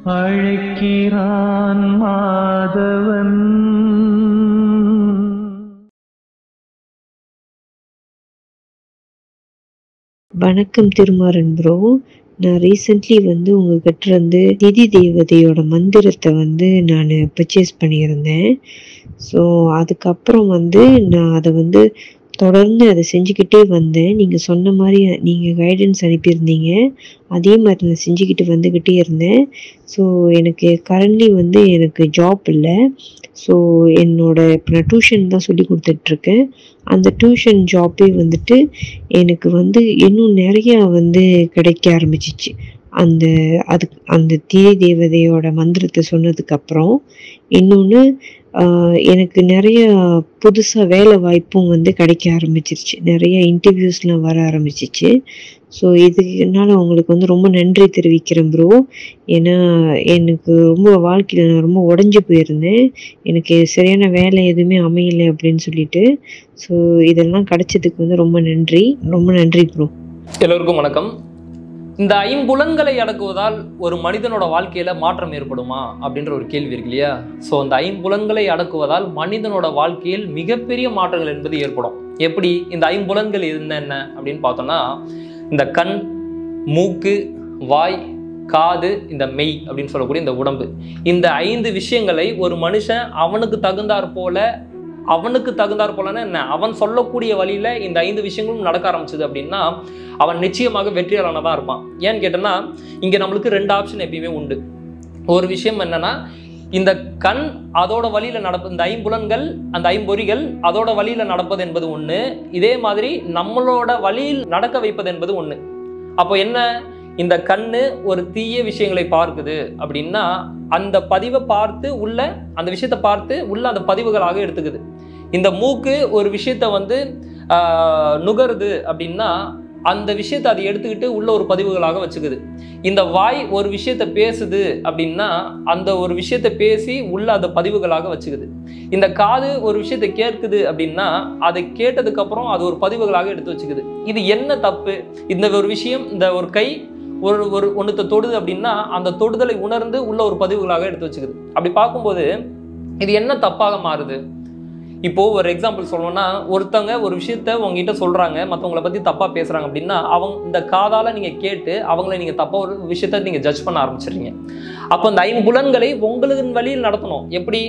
அழைக்கிறான் மாதவன். வணக்கம் திருமாறன் ப்ரோ. நான் ரீசெண்ட்லி உங்ககிட்ட இருந்து திதி தேவதையோட மந்திரத்தை நான் பர்ச்சேஸ் பண்ணியிருந்தேன். ஸோ அதுக்கப்புறம் நான் அதை தொடர்ந்து அதை செஞ்சுக்கிட்டே வந்தேன். நீங்கள் சொன்ன மாதிரி நீங்கள் கைடன்ஸ் அனுப்பியிருந்தீங்க. அதே மாதிரி நான் செஞ்சுக்கிட்டு வந்துக்கிட்டே இருந்தேன். ஸோ எனக்கு கரண்ட்லி எனக்கு ஜாப் இல்லை. ஸோ இப்போ நான் டியூஷன் தான் சொல்லி கொடுத்துட்ருக்கேன். அந்த டியூஷன் ஜாப்பே எனக்கு இன்னும் நிறையா கிடைக்க ஆரம்பிச்சிச்சு. அந்த திதி தேவதையோட மந்திரத்தை சொன்னதுக்கப்புறம் இன்னொன்று எனக்கு நிறைய புதுசாக வேலை வாய்ப்பும் கிடைக்க ஆரம்பிச்சிருச்சு. நிறைய இன்டர்வியூஸ்லாம் வர ஆரம்பிச்சிச்சு. ஸோ இதனால உங்களுக்கு ரொம்ப நன்றி தெரிவிக்கிறேன் ப்ரோ. ஏன்னா எனக்கு ரொம்ப வாழ்க்கையில் நான் ரொம்ப உடஞ்சி போயிருந்தேன். எனக்கு சரியான வேலை எதுவுமே அமையலை அப்படின்னு சொல்லிட்டு. ஸோ இதெல்லாம் கிடைச்சதுக்கு ரொம்ப நன்றி ப்ரோ. எல்லோருக்கும் வணக்கம். இந்த ஐம்புலன்களை அடக்குவதால் ஒரு மனிதனோட வாழ்க்கையில மாற்றம் ஏற்படுமா அப்படின்ற ஒரு கேள்வி இருக்கு இல்லையா? ஸோ அந்த ஐம்புலன்களை அடக்குவதால் மனிதனோட வாழ்க்கையில் மிகப்பெரிய மாற்றங்கள் என்பது ஏற்படும். எப்படி? இந்த ஐம்புலன்கள் என்னென்ன அப்படின்னு பார்த்தோம்னா, இந்த கண், மூக்கு, வாய், காது, இந்த மெய் அப்படின்னு சொல்லக்கூடிய இந்த உடம்பு, இந்த 5 விஷயங்களை ஒரு மனுஷன் அவனுக்கு தகுந்தாற் போலன்னா என்ன, அவன் சொல்லக்கூடிய வழியில இந்த 5 விஷயங்களும் நடக்க ஆரம்பிச்சது அப்படின்னா அவன் நிச்சயமாக வெற்றியாளனாக இருப்பான். ஏன்னு கேட்டோம்னா, இங்க நம்மளுக்கு 2 ஆப்ஷன் எப்பயுமே உண்டு. ஒரு விஷயம் என்னன்னா, இந்த கண் அதோட வழியில நடப்பது, இந்த ஐம்புலன்கள் அந்த ஐம்பொறிகள் அதோட வழியில நடப்பது என்பது ஒண்ணு. இதே மாதிரி நம்மளோட வழியில் நடக்க வைப்பது என்பது ஒண்ணு. அப்போ என்ன, இந்த கண்ணு ஒரு தீய விஷயங்களை பார்க்குது அப்படின்னா அந்த பதிவை பார்த்து உள்ள அந்த விஷயத்தை பார்த்து உள்ள அந்த பதிவுகளாக எடுத்துக்குது. இந்த மூக்கு ஒரு விஷயத்த நுகருது அப்படின்னா அந்த விஷயத்தை அதை எடுத்துக்கிட்டு உள்ள ஒரு பதிவுகளாக வச்சுக்குது. இந்த வாய் ஒரு விஷயத்த பேசுது அப்படின்னா அந்த ஒரு விஷயத்த பேசி உள்ள அந்த பதிவுகளாக வச்சுக்குது. இந்த காது ஒரு விஷயத்த கேட்குது அப்படின்னா அதை கேட்டதுக்கு அப்புறம் அது ஒரு பதிவுகளாக எடுத்து வச்சுக்குது. இது என்ன தப்பு? இந்த ஒரு விஷயம், இந்த ஒரு கை ஒன்றுத்த தொடுது அப்படின்னா அந்த தொடுதலை உணர்ந்து உள்ள ஒரு பதிவுகளாக எடுத்து வச்சுக்குது. அப்படி பார்க்கும்போது இது என்ன தப்பாக மாறுது? இப்போ ஒரு எக்ஸாம்பிள் சொல்லணும்னா, ஒருத்தவங்க ஒரு விஷயத்த உங்ககிட்ட சொல்றாங்க, மற்றவங்களை பத்தி தப்பா பேசுறாங்க அப்படின்னா அவங்க இந்த காதால நீங்க கேட்டு அவங்கள நீங்க தப்பா ஒரு விஷயத்த நீங்க ஜட்ஜ் பண்ண ஆரம்பிச்சிடுறீங்க. அப்போ அந்த 5 புலன்களை உங்களின் வழியில் நடத்தணும். எப்படி?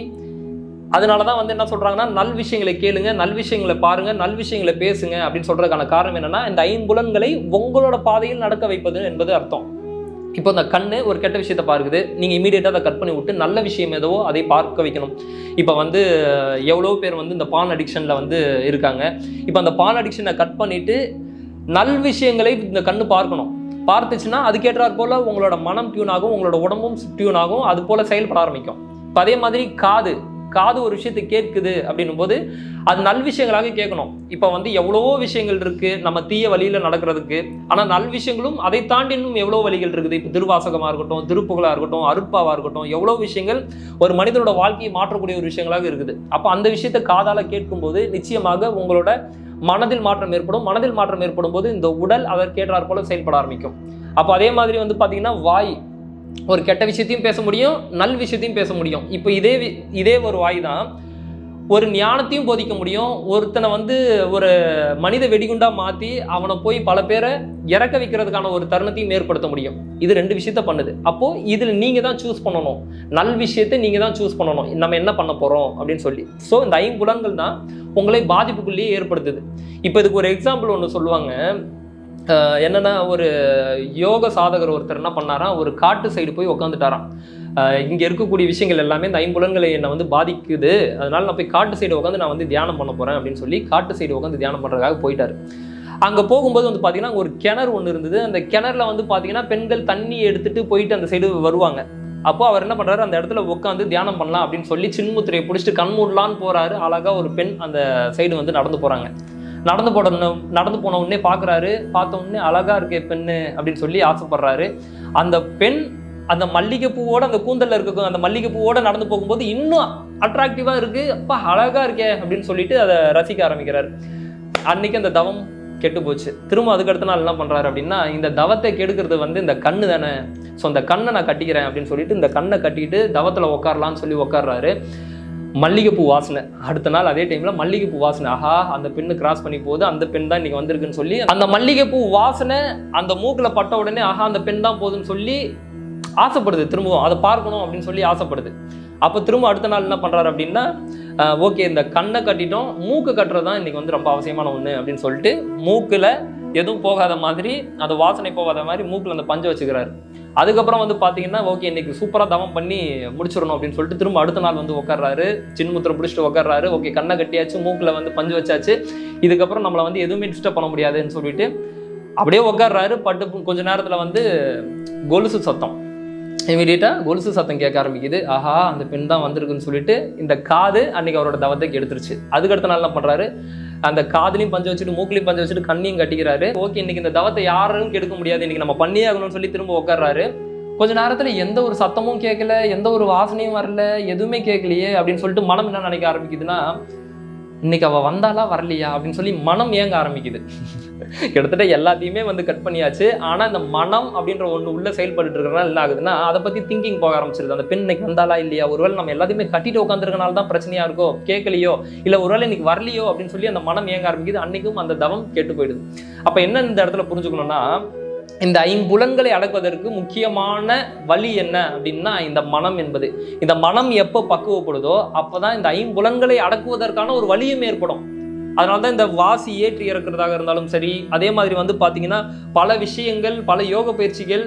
அதனாலதான் என்ன சொல்றாங்கன்னா, நல் விஷயங்களை கேளுங்க, நல் விஷயங்களை பாருங்க, நல் விஷயங்களை பேசுங்க அப்படின்னு சொல்றதுக்கான காரணம் என்னன்னா, இந்த 5 புலன்களை உங்களோட பாதையில் நடக்க வைப்பது என்பது அர்த்தம். இப்போ இந்த கண்ணு ஒரு கெட்ட விஷயத்தை பார்க்குது, நீங்க இமீடியட்டா அதை கட் பண்ணி விட்டு நல்ல விஷயம் ஏதோ அதை பார்க்க வைக்கணும். இப்போ எவ்வளோ பேர் இந்த பான் அடிக்ஷன்ல இருக்காங்க. இப்போ அந்த பான் அடிக்ஷனை கட் பண்ணிட்டு நல் விஷயங்களை இந்த கண்ணு பார்க்கணும். பார்த்துச்சுன்னா அதுக்கேற்றாற் போல உங்களோட மனம் டியூன் ஆகும், உங்களோட உடம்பும் டியூன் ஆகும், அது போல செயல்பட ஆரம்பிக்கும். இப்போ அதே மாதிரி காது ஒரு விஷயத்தை கேட்குது அப்படின்னும் போது அது நல் விஷயங்களாக கேட்கணும். இப்போ எவ்வளவோ விஷயங்கள் இருக்கு நம்ம தீய வழியில நடக்கிறதுக்கு. ஆனா நல் விஷயங்களும் அதை தாண்டி இன்னும் எவ்வளோ வழிகள் இருக்குது. இப்போ திருவாசகமா இருக்கட்டும், திருப்புகழா இருக்கட்டும், அருட்பாவா இருக்கட்டும், எவ்வளோ விஷயங்கள் ஒரு மனிதனோட வாழ்க்கையை மாற்றக்கூடிய ஒரு விஷயங்களாக இருக்குது. அப்போ அந்த விஷயத்தை காதால கேட்கும்போது நிச்சயமாக உங்களோட மனதில் மாற்றம் ஏற்படும். மனதில் மாற்றம் ஏற்படும் போது இந்த உடல் அதற்கேற்றாற் போல செயல்பட ஆரம்பிக்கும். அப்போ அதே மாதிரி பாத்தீங்கன்னா வாய் ஒரு கெட்ட விஷயத்தையும் பேச முடியும், நல் விஷயத்தையும் பேச முடியும். இப்போ இதே ஒரு வாய் தான் ஒரு ஞானத்தையும் போதிக்க முடியும். ஒருத்தனை ஒரு மனித வெடிகுண்டா மாத்தி அவனை போய் பல பேரை இறக்க வைக்கிறதுக்கான ஒரு தருணத்தையும் ஏற்படுத்த முடியும். இது 2 விஷயத்த பண்ணுது. அப்போ இதுல நீங்க தான் சூஸ் பண்ணணும். நல் விஷயத்தை நீங்க தான் சூஸ் பண்ணணும், நம்ம என்ன பண்ண போறோம் அப்படின்னு சொல்லி. ஸோ இந்த 5 புலன்கள் தான் உங்களை பாதிப்புக்குள்ளேயே ஏற்படுத்துது. இப்போ இதுக்கு ஒரு எக்ஸாம்பிள் ஒன்று சொல்லுவாங்க. என்னன்னா, ஒரு யோக சாதகர் ஒருத்தர் என்ன பண்ணாராம், ஒரு காட்டு சைடு போய் உட்காந்துட்டாராம். இங்க இருக்கக்கூடிய விஷயங்கள் எல்லாமே இந்த 5 புலன்களை என்னை பாதிக்குது, அதனால நான் போய் காட்டு சைடு உட்காந்து நான் தியானம் பண்ண போறேன் அப்படின்னு சொல்லி காட்டு சைடு உட்காந்து தியானம் பண்றதுக்காக போயிட்டாரு. அங்க போகும்போது பாத்தீங்கன்னா ஒரு கிணறு ஒன்று இருந்தது. அந்த கிணறுல பாத்தீங்கன்னா பெண்கள் தண்ணி எடுத்துட்டு போயிட்டு அந்த சைடு வருவாங்க. அப்போ அவர் என்ன பண்றாரு, அந்த இடத்துல உட்காந்து தியானம் பண்ணலாம் அப்படின்னு சொல்லி சின்முத்திரையை பிடிச்சிட்டு கண் மூடலான்னு போறாரு. அழகா ஒரு பெண் அந்த சைடு நடந்து போறாங்க. நடந்து போன உடனே பார்க்குறாரு. பார்த்த உடனே அழகா இருக்கே பெண்ணு அப்படின்னு சொல்லி ஆசைப்படுறாரு. அந்த பெண் அந்த மல்லிகைப்பூவோட அந்த கூந்தல்ல இருக்க அந்த மல்லிகைப்பூவோட நடந்து போகும்போது இன்னும் அட்ராக்டிவா இருக்கு, அப்பா அழகா இருக்கே அப்படின்னு சொல்லிட்டு அதை ரசிக்க ஆரம்பிக்கிறாரு. அன்னைக்கு அந்த தவம் கெட்டு போச்சு. திரும்ப அதுக்கு அடுத்த நாள் என்ன பண்றாரு அப்படின்னா, இந்த தவத்தை கெடுக்கிறது வந்து இந்த கண்ணு தானே, ஸோ அந்த கண்ணை நான் கட்டிக்கிறேன் அப்படின்னு சொல்லிட்டு இந்த கண்ணை கட்டிட்டு தவத்தில் உட்காரலான்னு சொல்லி உட்கார்றாரு. மல்லிகைப்பூ வாசனை, அடுத்த நாள் அதே டைம்ல மல்லிகைப்பூ வாசனை, ஆஹா அந்த பெண்ணு கிராஸ் பண்ணி போகுது, அந்த பெண் தான் இன்னைக்கு வந்திருக்குன்னு சொல்லி அந்த மல்லிகைப்பூ வாசனை அந்த மூக்கில் பட்ட உடனே ஆஹா அந்த பெண் தான் போகுதுன்னு சொல்லி ஆசைப்படுது, திரும்பவும் அதை பார்க்கணும் அப்படின்னு சொல்லி ஆசைப்படுது. அப்போ திரும்ப அடுத்த நாள் என்ன பண்றாரு அப்படின்னா, ஓகே இந்த கண்ணை கட்டிட்டோம், மூக்கு கட்டுறது தான் இன்னைக்கு வந்து ரொம்ப அவசியமான ஒன்று அப்படின்னு சொல்லிட்டு மூக்குல எதுவும் போகாத மாதிரி, அது வாசனை போகாத மாதிரி மூக்குல அந்த பஞ்சை வச்சுக்கிறாரு. அதுக்கப்புறம் வந்து பார்த்தீங்கன்னா ஓகே இன்னைக்கு சூப்பராக தவம் பண்ணி முடிச்சிடணும் அப்படின்னு சொல்லிட்டு திரும்ப அடுத்த நாள் வந்து உட்கார்றாரு, சின்முத்திரை பிடிச்சிட்டு உட்கார்றாரு. ஓகே கண்ணை கட்டியாச்சு, மூக்கில் வந்து பஞ்சு வச்சாச்சு, இதுக்கப்புறம் நம்மளை வந்து எதுவுமே டிஸ்டர்ப் பண்ண முடியாதுன்னு சொல்லிட்டு அப்படியே உட்கார்றாரு. பட்டு கொஞ்ச நேரத்தில் வந்து கொலுசு சத்தம், இமீடியட்டாக கொலுசு சத்தம் கேட்க ஆரம்பிக்குது. ஆஹா அந்த பெண் தான் வந்திருக்குன்னு சொல்லிட்டு இந்த காது அன்னைக்கு அவரோட தவத்தை எடுத்துருச்சு. அதுக்கடுத்த நாள் என்ன பண்ணுறாரு, அந்த காதுலையும் பஞ்சு வச்சுட்டு மூக்கிலையும் பஞ்சு வச்சுட்டு கண்ணையும் கட்டிக்கிறாரு. ஓகே இன்னைக்கு இந்த தவத்தை யாரும் கெடுக்க முடியாது, இன்னைக்கு நம்ம பண்ணியே ஆகணும்னு சொல்லி திரும்ப உட்கார்றாரு. கொஞ்ச நேரத்தில் எந்த ஒரு சத்தமும் கேட்கல, எந்த ஒரு வாசனையும் வரல, எதுவுமே கேட்கலையே அப்படின்னு சொல்லிட்டு மனம் என்ன நினைக்க ஆரம்பிக்குதுன்னா, இன்னைக்கு அவள் வந்தாலா வரலையா அப்படின்னு சொல்லி மனம் ஏங்க ஆரம்பிக்குது. கிட்டத்தட்ட எல்லாத்தையுமே வந்து கட் பண்ணியாச்சு. ஆனால் இந்த மனம் அப்படின்ற ஒன்று உள்ள செயல்பட்டு இருக்கிறனால என்ன ஆகுதுன்னா, அதை பற்றி திங்கிங் போக ஆரம்பிச்சிருது. அந்த பெண் இன்னைக்கு வந்தாலா இல்லையா, ஒருவேளை நம்ம எல்லாத்தையுமே கட்டிட்டு உட்காந்துருக்கனால தான் பிரச்சனையா இருக்கோ, கேட்கலையோ, இல்லை ஒருவேளை இன்னைக்கு வரலையோ அப்படின்னு சொல்லி அந்த மனம் ஏங்க ஆரம்பிக்குது. அன்னைக்கும் அந்த தவம் கேட்டு போயிடுது. அப்போ என்ன இந்த இடத்துல புரிஞ்சுக்கணும்னா, இந்த ஐம்புலன்களை அடக்குவதற்கு முக்கியமான வழி என்ன அப்படின்னா இந்த மனம் என்பது. இந்த மனம் எப்போ பக்குவப்படுதோ அப்போதான் இந்த ஐம்புலன்களை அடக்குவதற்கான ஒரு வழியும் ஏற்படும். அதனால தான் இந்த வாசி ஏற்றி இறக்குறதாக இருந்தாலும் சரி, அதே மாதிரி வந்து பார்த்தீங்கன்னா பல விஷயங்கள், பல யோக பயிற்சிகள்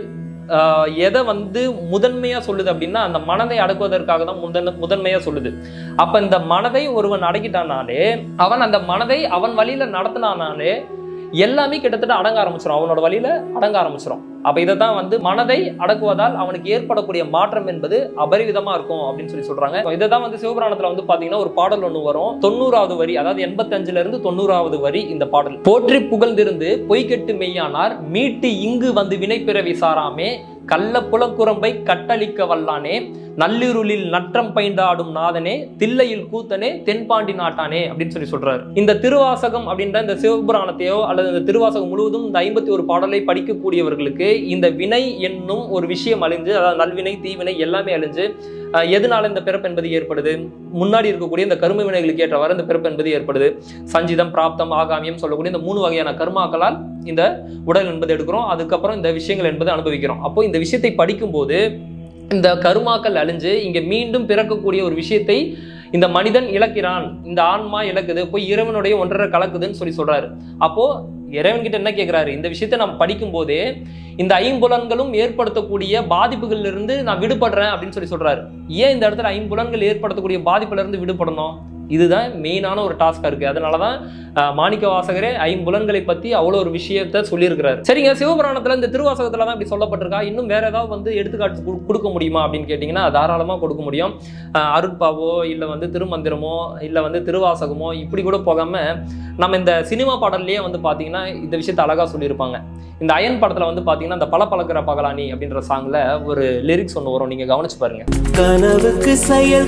எதை வந்து முதன்மையா சொல்லுது அப்படின்னா அந்த மனதை அடக்குவதற்காக தான் முதன்மையா சொல்லுது. அப்ப இந்த மனதை ஒருவன் அடக்கிட்டானாலே, அவன் அந்த மனதை அவன் வழியில நடத்தினானாலே எல்லாமே கிட்டத்தட்ட அடங்க ஆரம்பிச்சிடும், அவனோட வழியில அடங்க ஆரம்பிச்சிடும். அப்ப இதை தான் வந்து மனதை அடக்குவதால் அவனுக்கு ஏற்படக்கூடிய மாற்றம் என்பது அபரிவிதமா இருக்கும் அப்படின்னு சொல்லி சொல்றாங்க. இதை தான் வந்து சிவபுராணத்துல வந்து பாத்தீங்கன்னா ஒரு பாடல் ஒண்ணு வரும், 90வது வரி, அதாவது 85ல இருந்து 90வது வரி இந்த பாடல். போற்றி புகழ்ந்திருந்து பொய்கெட்டு மெய்யானார் மீட்டு இங்கு வந்து வினைப்பிறவி சாராமே கள்ள புலக்குரம்பை கட்டளிக்க வல்லானே நள்ளிருளில் நற்றம் பைந்தாடும் நாதனே தில்லையில் கூத்தனே தென்பாண்டி நாட்டானே அப்படின்னு சொல்லி சொல்றாரு. இந்த திருவாசகம் அப்படின்ற இந்த சிவபுராணத்தையோ அல்லது இந்த திருவாசகம் முழுவதும் இந்த 51 பாடலை படிக்கக்கூடியவர்களுக்கு இந்த வினை என்னும் ஒரு விஷயம் அழிஞ்சு, அதாவது நல்வினை தீவினை எல்லாமே அழிஞ்சு, எதனால இந்த பிறப்பு என்பது ஏற்படுது, முன்னாடி இருக்கக்கூடிய இந்த கரும வினைகளுக்கு ஏற்றவாறு இந்த பிறப்பு என்பது ஏற்படுது. சஞ்சிதம், பிராப்தம், ஆகாமியம் சொல்லக்கூடிய இந்த 3 வகையான கர்மாக்களால் இந்த உடல் என்பது எடுக்கிறோம், அதுக்கப்புறம் இந்த விஷயங்கள் என்பது அனுபவிக்கிறோம். அப்போ இந்த விஷயத்தை படிக்கும்போது இந்த கருமாக்கள் அழிஞ்சு இங்க மீண்டும் பிறக்கக்கூடிய ஒரு விஷயத்தை இந்த மனிதன் இழக்கிறான், இந்த ஆன்மா இழக்குது, போய் இறைவனுடைய ஒன்றரை கலக்குதுன்னு சொல்லி சொல்றாரு. அப்போ இறைவன்கிட்ட என்ன கேட்கிறாரு, இந்த விஷயத்தை நம்ம படிக்கும் போதே இந்த ஐம்புலன்களும் ஏற்படுத்தக்கூடிய பாதிப்புகள்ல இருந்து நான் விடுபடுறேன் அப்படின்னு சொல்லி சொல்றாரு. ஏன் இந்த இடத்துல ஐம்புலன்கள் ஏற்படுத்தக்கூடிய பாதிப்புல இருந்து விடுபடணும், இதுதான் மெயினான ஒரு டாஸ்கா இருக்கு. அதனாலதான் மாணிக்க வாசகரே ஐம்புலன்களை பத்தி அவ்வளோ ஒரு விஷயத்த சொல்லியிருக்கிறாரு. சரிங்க, சிவபுராணத்துல இந்த திருவாசகத்துல தான் இப்படி சொல்லப்பட்டிருக்கா, இன்னும் வேற ஏதாவது வந்து எடுத்துக்காட்டு கொடுக்க முடியுமா அப்படின்னு கேட்டீங்கன்னா தாராளமா கொடுக்க முடியும். அருட்பாவோ இல்லை வந்து திருமந்திரமோ இல்லை வந்து திருவாசகமோ இப்படி கூட போகாம நம்ம இந்த சினிமா பாடல்லையே வந்து பாத்தீங்கன்னா இந்த விஷயத்த அழகா சொல்லியிருப்பாங்க. இந்த அயன் படத்துல வந்து பாத்தீங்கன்னா இந்த பல பழக்கிற பகலானி அப்படின்ற சாங்ல ஒரு லிரிக்ஸ் ஒன்று வரும், நீங்க கவனிச்சு பாருங்க. கனவுக்கு செயல்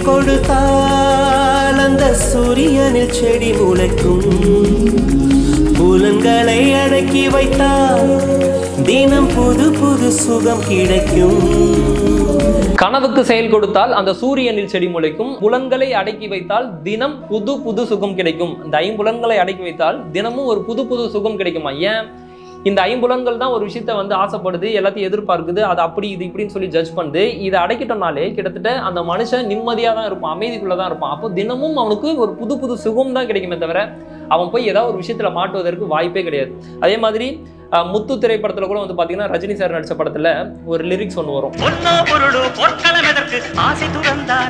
கொடுத்தால் அந்த சூரியனில் செடி முளைக்கும், புலன்களை அடக்கி வைத்தால் தினம் புது புது சுகம் கிடைக்கும். கனவுக்கு செயல் கொடுத்தால் அந்த சூரியனில் செடி முளைக்கும், புலன்களை அடக்கி வைத்தால் தினம் புது புது சுகம் கிடைக்கும். இந்த ஐம்புலன்களை அடக்கி வைத்தால் தினமும் ஒரு புது புது சுகம் கிடைக்குமா? ஏன்? இந்த ஐம்புலன்கள் தான் ஒரு விஷயத்த வந்து ஆசைப்படுது, எல்லாத்தையும் எதிர்பார்க்குது, அது அப்படி இது இப்படின்னு சொல்லி ஜட்ஜ் பண்ணுது. இதை அடக்கிட்டோம்னாலே கிட்டத்தட்ட அந்த மனுஷன் நிம்மதியாக தான் இருப்பான், அமைதிக்குள்ள தான் இருப்பான். அப்போ தினமும் அவனுக்கு ஒரு புது புது சுகம் தான் கிடைக்குமே தவிர அவன் போய் ஏதாவது ஒரு விஷயத்துல மாட்டுவதற்கு வாய்ப்பே கிடையாது. அதே மாதிரி முத்து திரைப்படத்துல கூட வந்து பாத்தீங்கன்னா ரஜினி சார் நடிச்ச படத்துல ஒரு லிரிக்ஸ் ஒன்று வரும், பொன்னோ பொருளோ போர்க்களம் எதற்கு ஆசை துறந்தால்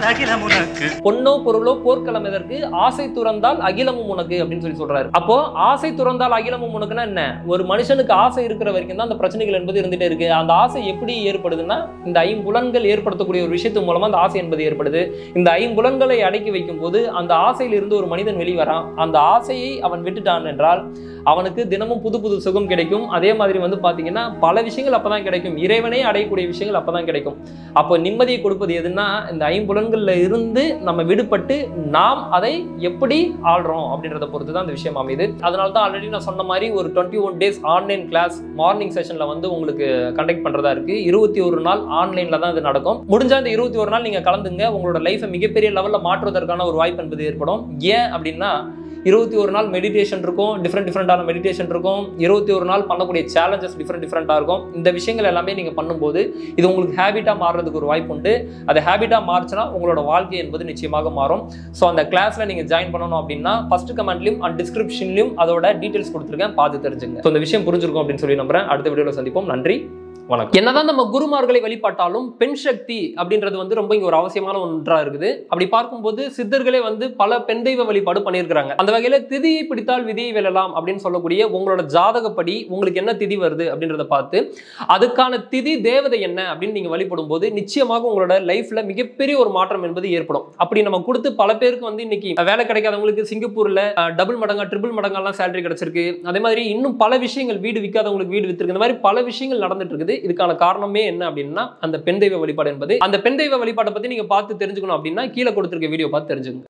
அகிலமும் உனக்கு அப்படின்னு சொல்லி சொல்றாரு. அப்போ ஆசை துறந்தால் அகிலமும் உனக்குன்னா என்ன? ஒரு மனுஷனுக்கு ஆசை இருக்கிற வரைக்கும் தான் அந்த பிரச்சனைகள் என்பது இருந்துட்டே இருக்கு. அந்த ஆசை எப்படி ஏற்படுதுன்னா இந்த ஐம்புலன்கள் ஏற்படுத்தக்கூடிய ஒரு விஷயத்து மூலமா அந்த ஆசை என்பது ஏற்படுது. இந்த ஐம்புலன்களை அடக்கி வைக்கும் போது அந்த ஆசையில இருந்து ஒரு மனிதன் வெளிவரான். அந்த ஆசையை அவன் விட்டுட்டான் என்றால் அவனுக்கு தினமும் புது புது சுகம் கிடைக்கும். அதே மாதிரி வந்து பாத்தீங்கன்னா பல விஷயங்கள் அப்பதான் கிடைக்கும், இறைவனே அடையக்கூடிய விஷயங்கள் அப்பதான் கிடைக்கும். அப்போ நிம்மதியை கொடுப்பது எதுன்னா இந்த ஐம்புலன்கள்ல இருந்து நம்ம விடுபட்டு நாம் அதை எப்படி ஆள்றோம் அப்படின்றத பொறுத்து தான் இந்த விஷயம் அமையுது. அதனால தான் ஆல்ரெடி நான் சொன்ன மாதிரி ஒரு 21 days ஆன்லைன் கிளாஸ் மார்னிங் செஷன்ல வந்து உங்களுக்கு கண்டக்ட் பண்றதா இருக்கு. 21 நாள் ஆன்லைன்ல தான் இது நடக்கும். முடிஞ்சா இந்த 21 நாள் நீங்க கலந்துங்க. உங்களோட லைஃபை மிகப்பெரிய லெவல்ல மாற்றுவதற்கான ஒரு வாய்ப்பு என்பது ஏற்படும். ஏன் அப்படின்னா 21 நாள் மெடிடேஷன் இருக்கும், டிஃப்ரெண்டான மெடிடேஷன் இருக்கும். 21 நாள் பண்ணக்கூடிய சேலஞ்சஸ் டிஃப்ரெண்டாக இருக்கும். இந்த விஷயங்கள் எல்லாமே நீங்கள் பண்ணும்போது இது உங்களுக்கு ஹேபிட்டாக மாறுறதுக்கு ஒரு வாய்ப்பு உண்டு. அது ஹேபிட்டாக மாறுச்சுன்னா உங்களோட வாழ்க்கை என்பது நிச்சயமாக மாறும். ஸோ அந்த கிளாஸில் நீங்கள் ஜாயின் பண்ணணும் அப்படின்னா ஃபர்ஸ்ட் கமெண்ட்லையும் அண்ட் டிஸ்கிரிப்ஷன்லையும் அதோட டீட்டெயில்ஸ் கொடுத்துருக்கேன், பார்த்து தெரிஞ்சுங்க. ஸோ இந்த விஷயம் புரிஞ்சிருக்கும் அப்படின்னு சொல்லி நம்புறேன். அடுத்த வீடியோவில் சந்திப்போம். நன்றி, வணக்கம். என்னதான் நம்ம குருமார்களை வழிபாட்டாலும் பெண் சக்தி அப்படின்றது வந்து ரொம்ப இங்க ஒரு அவசியமான ஒன்றா இருக்குது. அப்படி பார்க்கும்போது சித்தர்களே வந்து பல பெண் தெய்வ வழிபாடு பண்ணியிருக்கிறாங்க. அந்த வகையில திதியை பிடித்தால் விதியை வெல்லலாம் அப்படின்னு சொல்லக்கூடிய உங்களோட ஜாதகப்படி உங்களுக்கு என்ன திதி வருது அப்படின்றத பார்த்து அதுக்கான திதி தேவதை என்ன அப்படின்னு நீங்க வழிபடும் போது நிச்சயமாக உங்களோட லைஃப்ல மிகப்பெரிய ஒரு மாற்றம் என்பது ஏற்படும். அப்படி நம்ம கொடுத்து பல பேருக்கு வந்து இன்னைக்கு வேலை கிடைக்காதவங்களுக்கு சிங்கப்பூர்ல டபுள் மடங்கா ட்ரிபிள் மடங்கெல்லாம் சேலரி கிடைச்சிருக்கு. அதே மாதிரி இன்னும் பல விஷயங்கள், வீடு விற்காதவங்களுக்கு வீடு வித்திருக்கு. இந்த மாதிரி பல விஷயங்கள் நடந்துட்டு இருக்குது. இதுக்கான காரணமே என்ன அப்படின்னா அந்த பெண் தெய்வ வழிபாடு என்பது. அந்த பெண் தெய்வ வழிபாட்டை பத்தி நீங்க பார்த்து தெரிஞ்சுக்கணும் அப்படின்னா கீழே கொடுத்திருக்க வீடியோ பார்த்து தெரிஞ்சுக்கணும்.